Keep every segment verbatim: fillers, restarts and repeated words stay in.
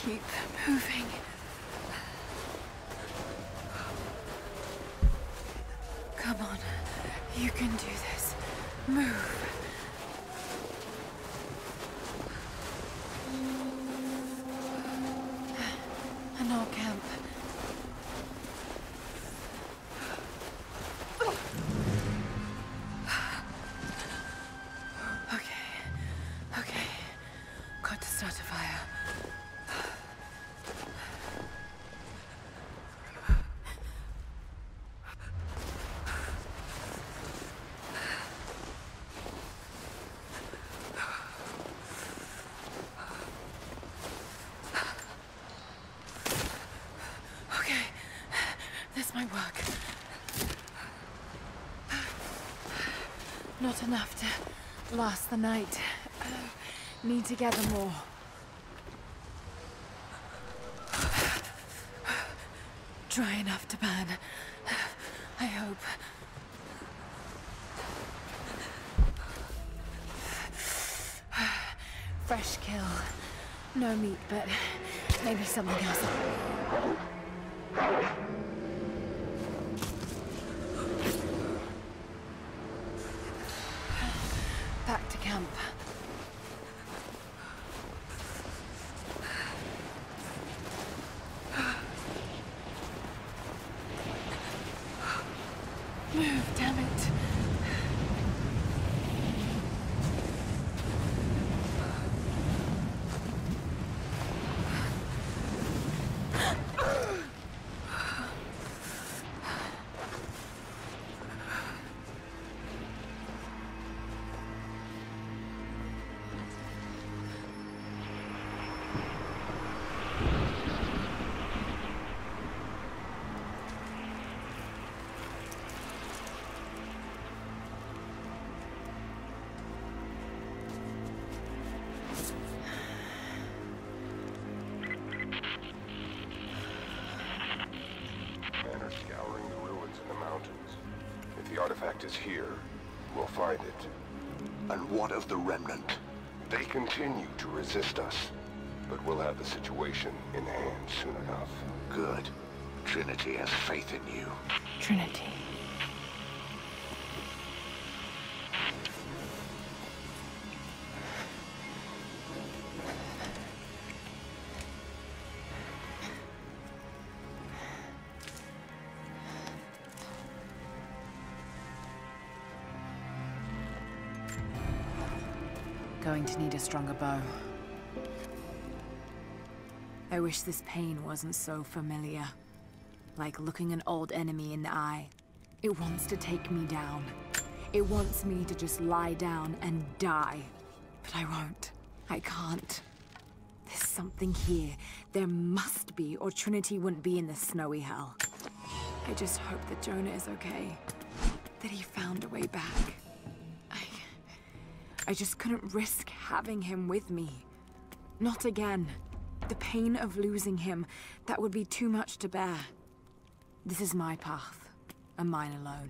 Keep moving. Come on. You can do this. Move. An old camp. Okay. Okay. Got to start a fire. This might work. Not enough to last the night. Uh, need to gather more. Dry enough to burn. I hope. Fresh kill. No meat, but maybe something else. Back to camp. Move, damn it. Scouring the ruins in the mountains. If the artifact is here, we'll find it. And what of the remnant? They continue to resist us, but we'll have the situation in hand soon enough. Good. Trinity has faith in you. Trinity. Going to need a stronger bow. I wish this pain wasn't so familiar. Like looking an old enemy in the eye. It wants to take me down. It wants me to just lie down and die. But I won't. I can't. There's something here. There must be, or Trinity wouldn't be in this snowy hell. I just hope that Jonah is okay. That he found a way back. I just couldn't risk having him with me. Not again. The pain of losing him, that would be too much to bear. This is my path, and mine alone.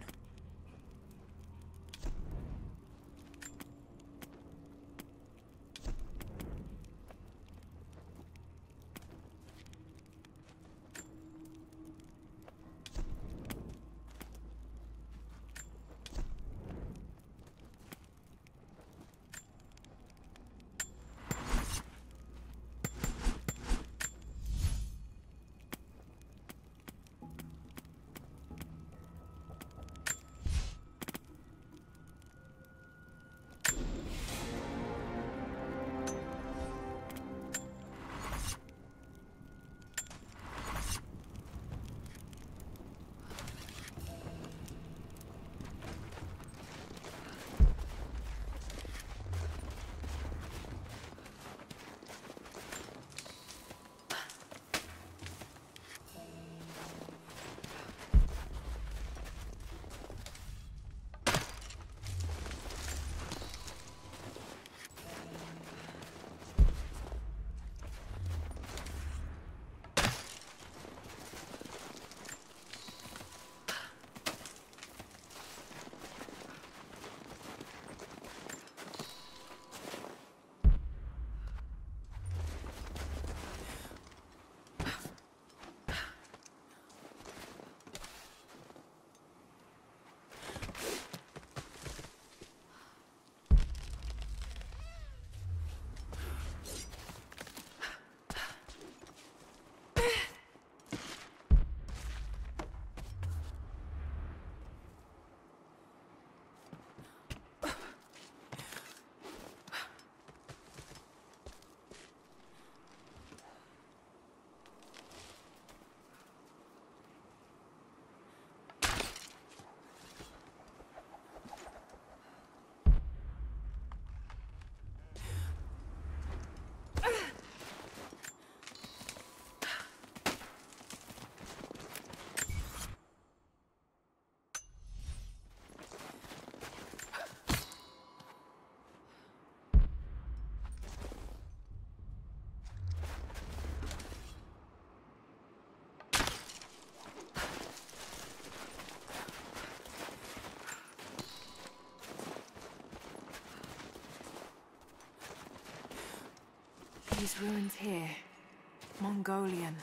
These ruins here. Mongolian.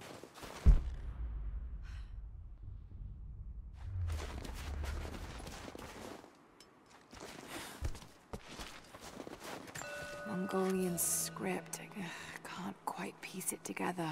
Mongolian script. I can't quite piece it together.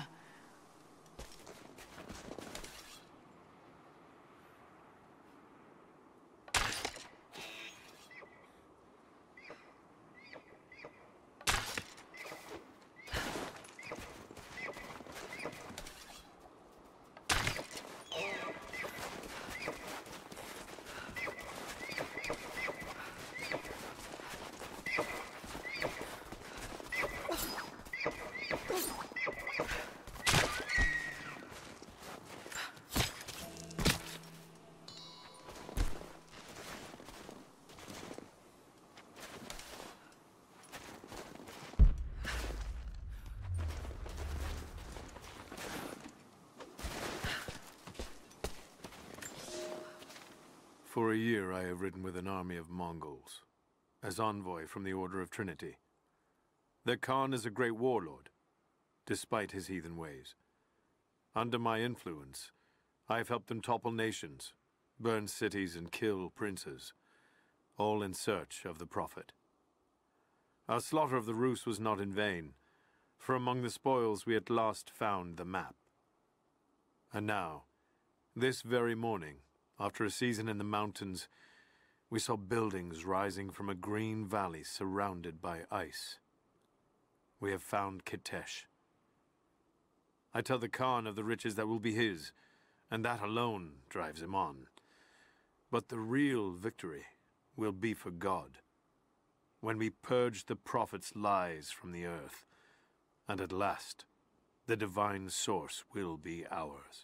For a year I have ridden with an army of Mongols, as envoy from the Order of Trinity. Their Khan is a great warlord, despite his heathen ways. Under my influence, I have helped them topple nations, burn cities and kill princes, all in search of the Prophet. Our slaughter of the Rus was not in vain, for among the spoils we at last found the map. And now, this very morning, after a season in the mountains, we saw buildings rising from a green valley surrounded by ice. We have found Kitesh. I tell the Khan of the riches that will be his, and that alone drives him on. But the real victory will be for God, when we purge the Prophet's lies from the earth, and at last, the divine source will be ours.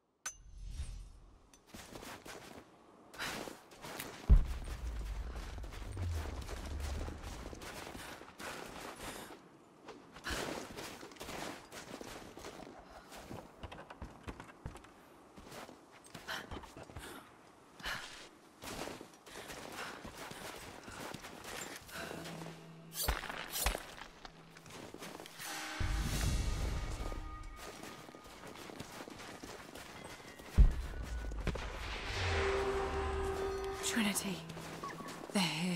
Trinity. They're here.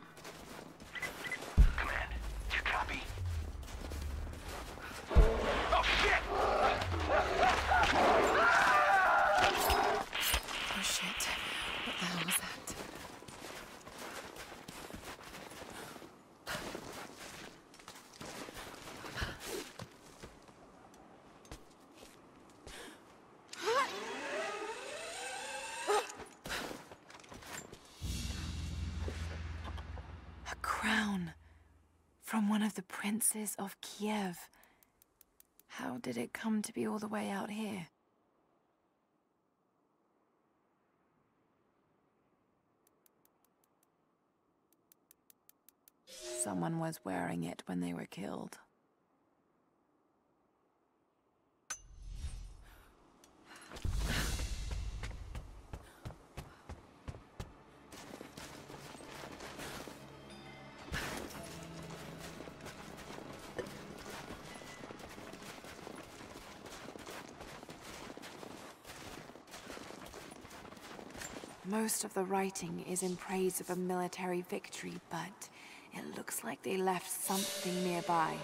Command, do you copy? Oh, shit! Oh shit. What the hell was that? Crown from one of the princes of Kiev. How did it come to be all the way out here? Someone was wearing it when they were killed. Most of the writing is in praise of a military victory, but it looks like they left something nearby.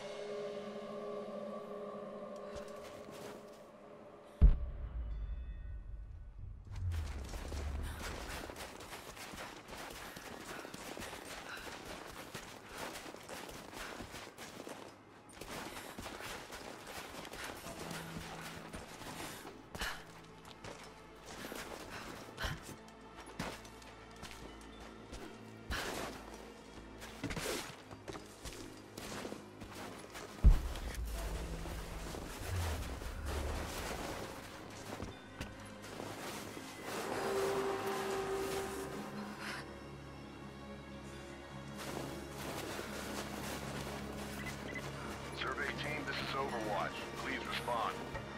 Survey team, this is Overwatch. Please respond.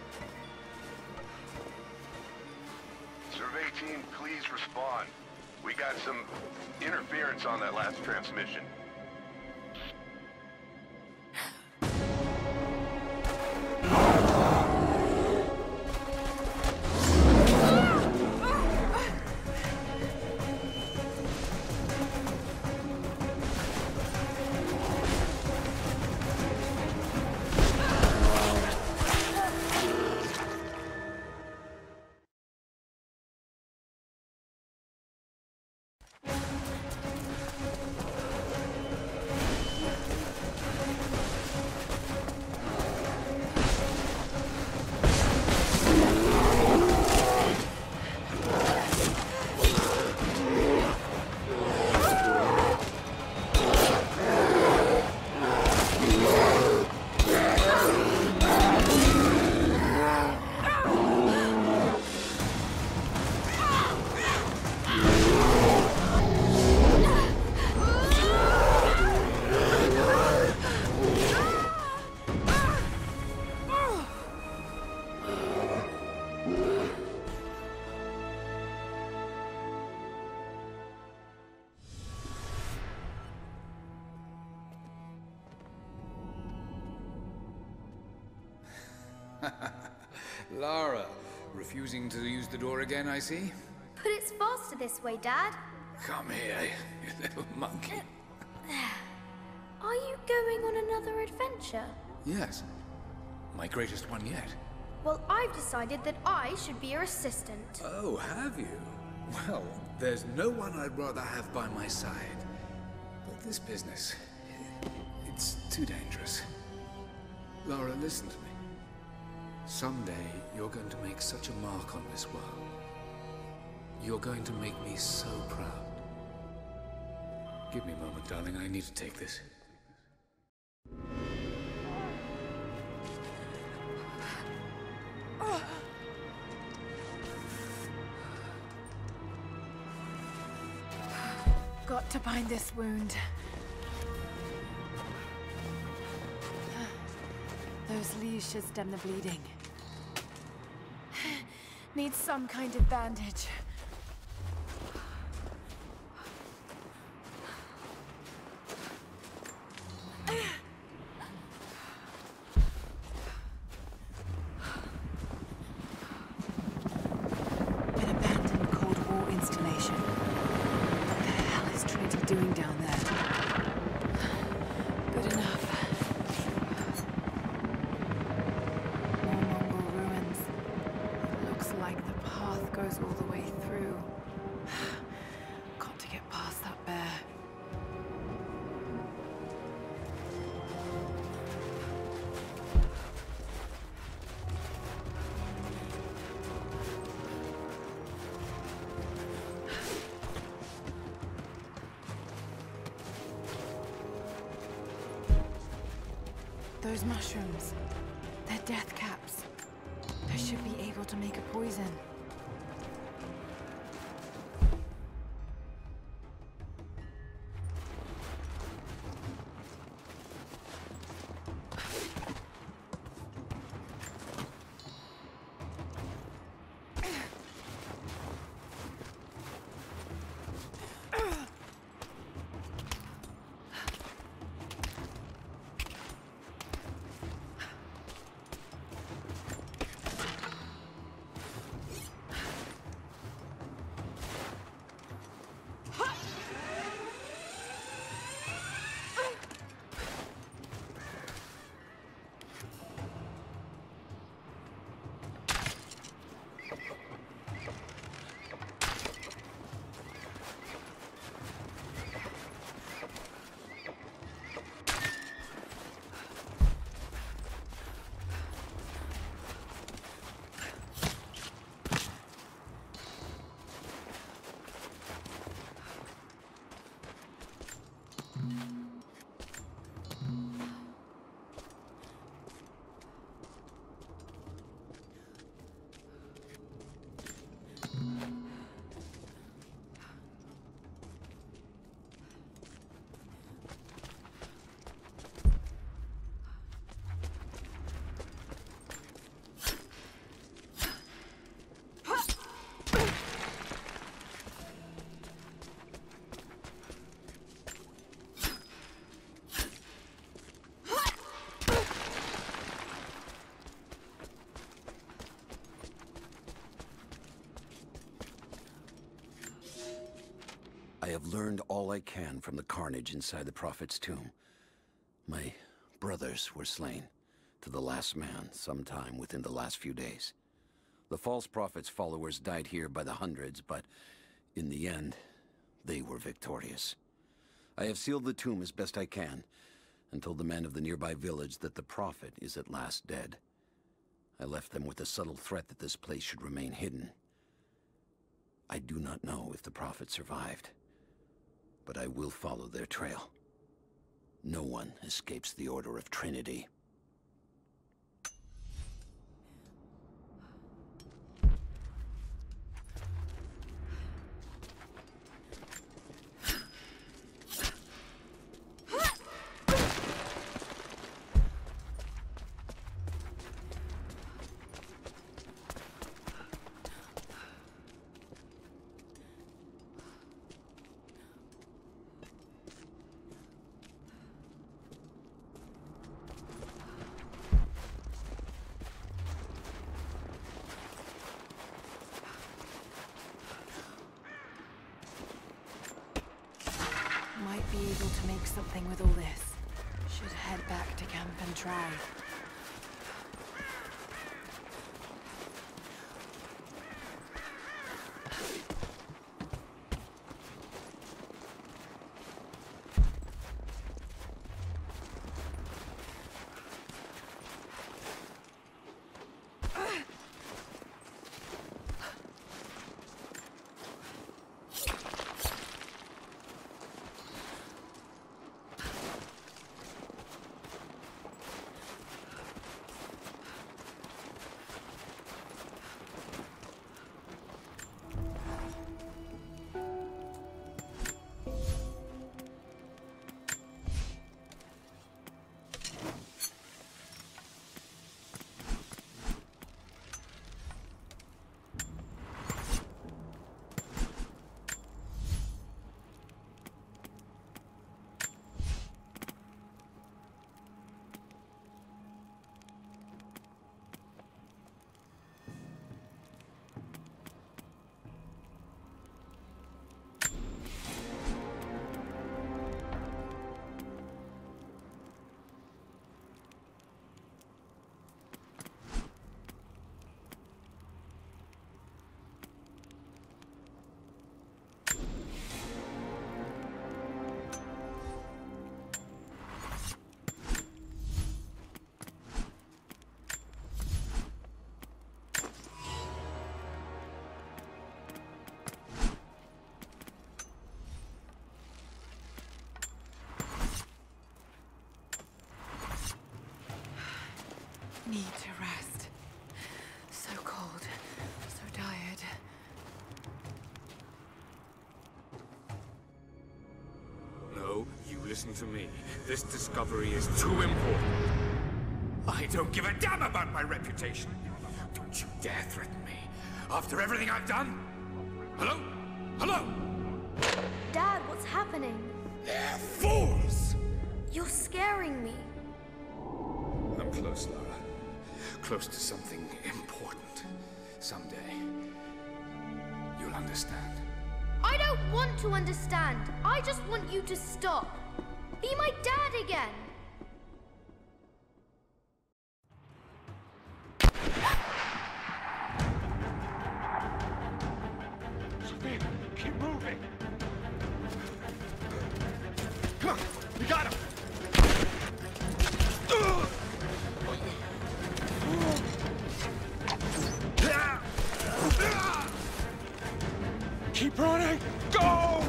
Survey team, please respond. We got some interference on that last transmission. Lara, refusing to use the door again, I see? But it's faster this way, Dad. Come here, you little monkey. Are you going on another adventure? Yes. My greatest one yet. Well, I've decided that I should be your assistant. Oh, have you? Well, there's no one I'd rather have by my side. But this business, it's too dangerous. Lara, listen to me. Someday, you're going to make such a mark on this world. You're going to make me so proud. Give me a moment, darling. I need to take this. Got to bind this wound. Those leaves should stem the bleeding. Need some kind of bandage. An abandoned Cold War installation. What the hell is Trinity doing down there? Good enough. More Mongol ruins. Looks like the path goes all the way through. Got to get past that bear. Those mushrooms, they're death caps. They should be able to make a poison. I have learned all I can from the carnage inside the Prophet's tomb. My brothers were slain, to the last man, sometime within the last few days. The false Prophet's followers died here by the hundreds, but in the end, they were victorious. I have sealed the tomb as best I can, and told the men of the nearby village that the Prophet is at last dead. I left them with a subtle threat that this place should remain hidden. I do not know if the Prophet survived, but I will follow their trail. No one escapes the Order of Trinity. be able to make something with all this. Should head back to camp and try. Need to rest. So cold, so tired. No, you listen to me. This discovery is too important. I don't give a damn about my reputation. Don't you dare threaten me. After everything I've done? Hello? Hello? Dad, what's happening? They're fools! You're scaring me. I'm close, Lara. Close to something important. Someday, you'll understand. I don't want to understand. I just want you to stop. Be my dad again. Sophia, keep moving. Come on, we got him. Keep running! Go!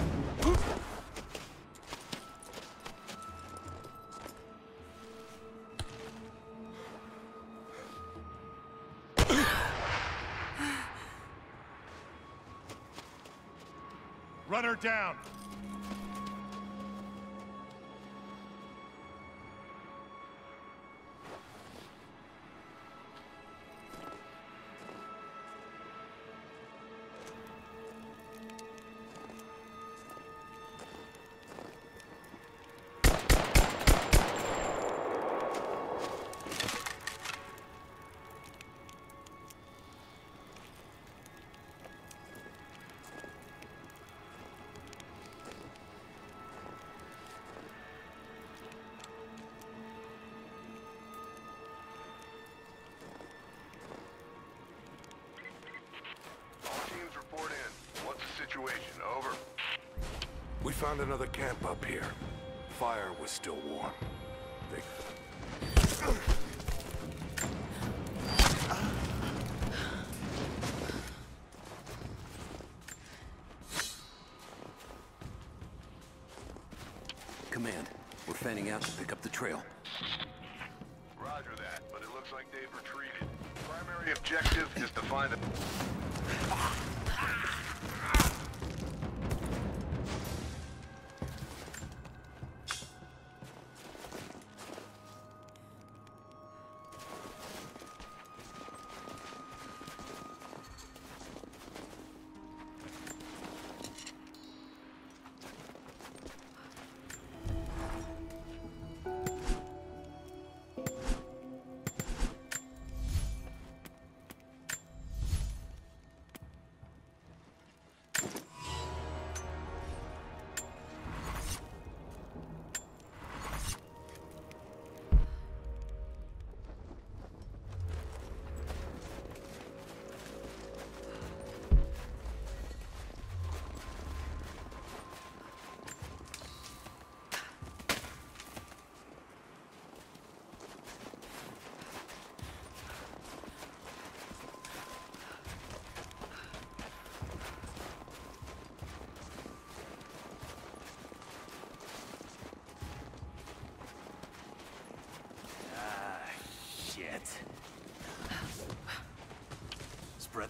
Run her down! Situation, over. We found another camp up here. Fire was still warm. They... Command, we're fanning out to pick up the trail. Roger that, but it looks like they've retreated. Primary objective is to find a...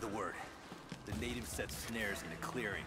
the word. The natives set snares in the clearing.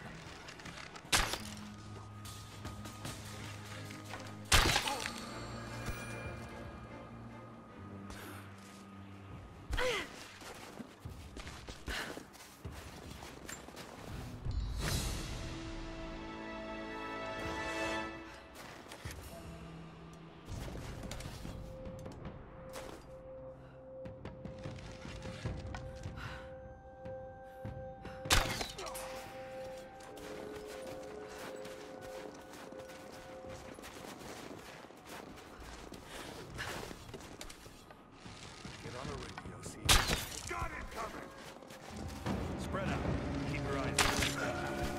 Spread out. Keep your eyes open.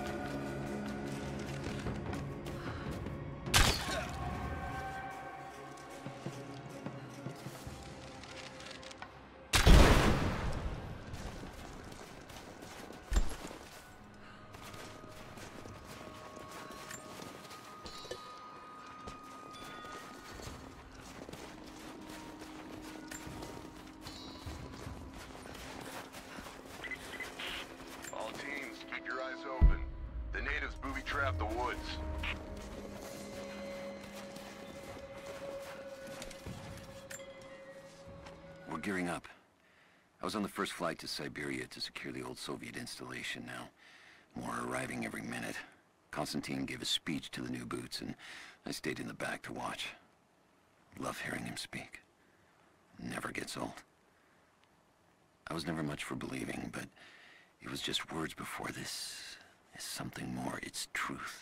All teams, keep your eyes open. The natives booby-trap the woods. We're gearing up. I was on the first flight to Siberia to secure the old Soviet installation now. More are arriving every minute. Constantine gave a speech to the new boots, and I stayed in the back to watch. Love hearing him speak. Never gets old. I was never much for believing, but it was just words before. This is something more. It's truth.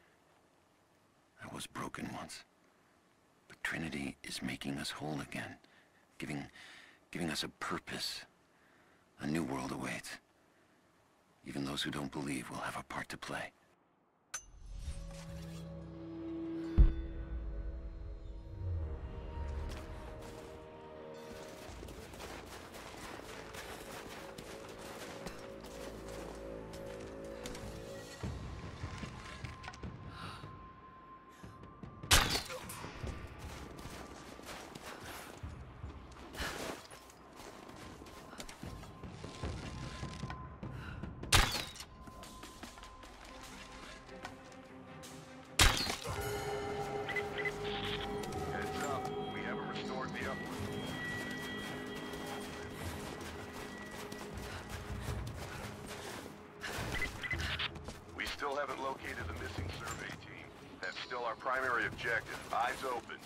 I was broken once, but Trinity is making us whole again, giving, giving us a purpose. A new world awaits. Even those who don't believe will have a part to play. Still haven't located the missing survey team. That's still our primary objective. Eyes open.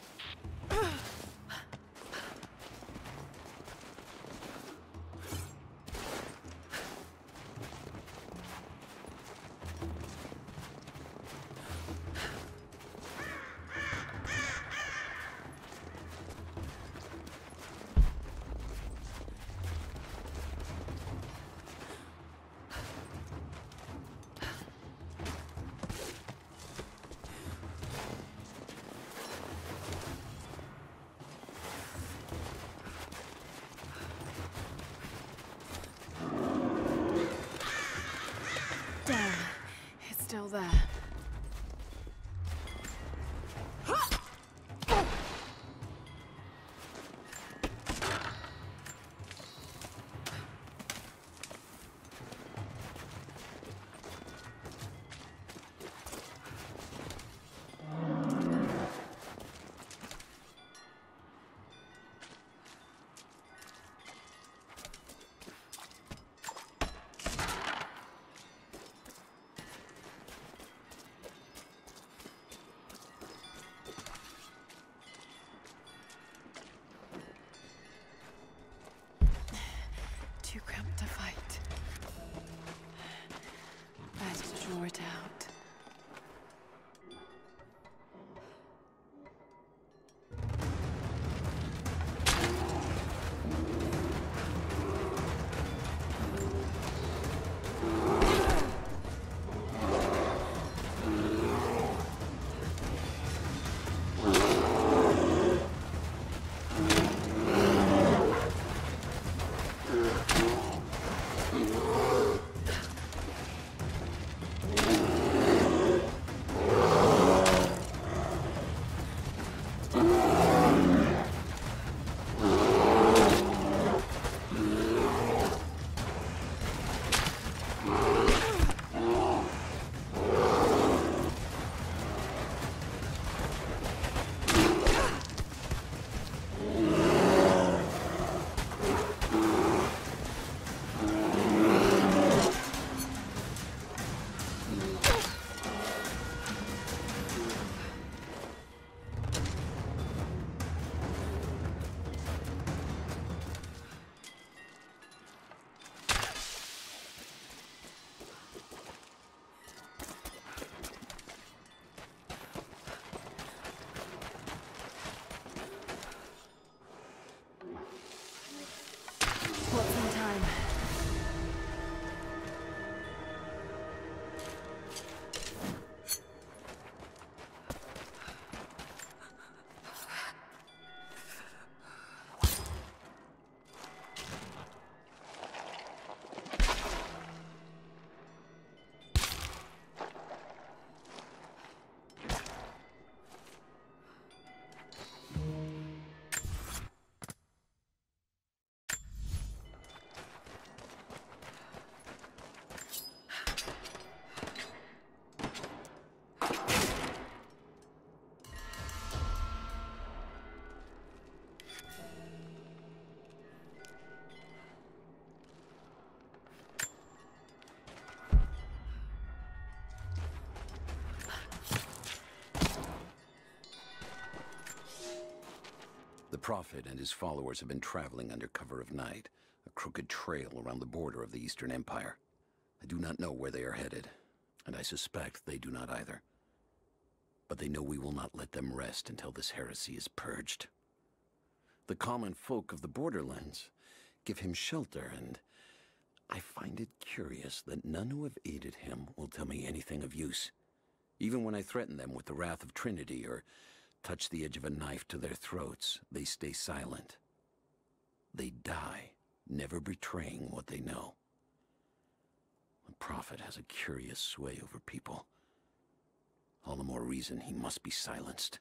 The Prophet and his followers have been traveling under cover of night, a crooked trail around the border of the Eastern Empire. I do not know where they are headed, and I suspect they do not either. But they know we will not let them rest until this heresy is purged. The common folk of the borderlands give him shelter, and I find it curious that none who have aided him will tell me anything of use. Even when I threaten them with the wrath of Trinity or touch the edge of a knife to their throats, they stay silent. They die, never betraying what they know. The Prophet has a curious sway over people. All the more reason he must be silenced.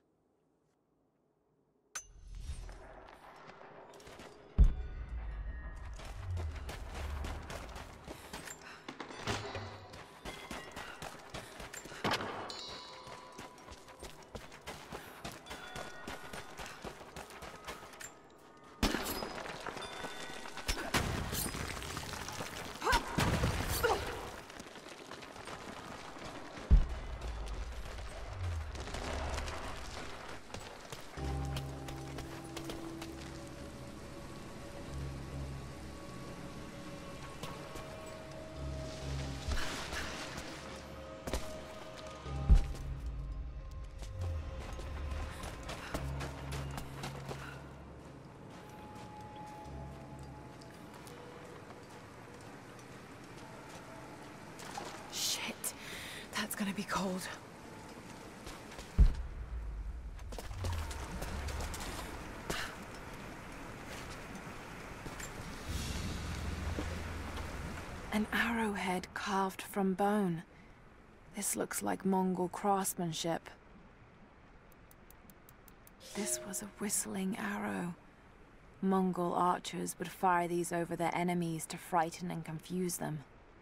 That's gonna be cold. An arrowhead carved from bone. This looks like Mongol craftsmanship. This was a whistling arrow. Mongol archers would fire these over their enemies to frighten and confuse them.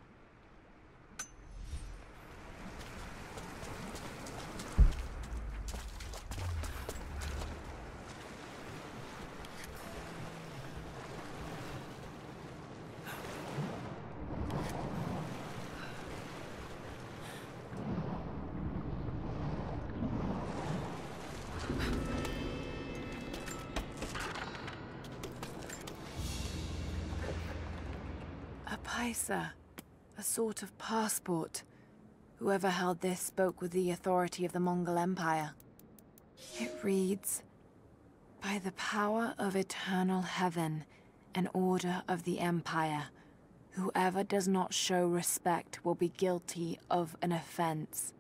A a sort of passport. Whoever held this spoke with the authority of the Mongol Empire. It reads, "By the power of eternal heaven and order of the Empire, whoever does not show respect will be guilty of an offense.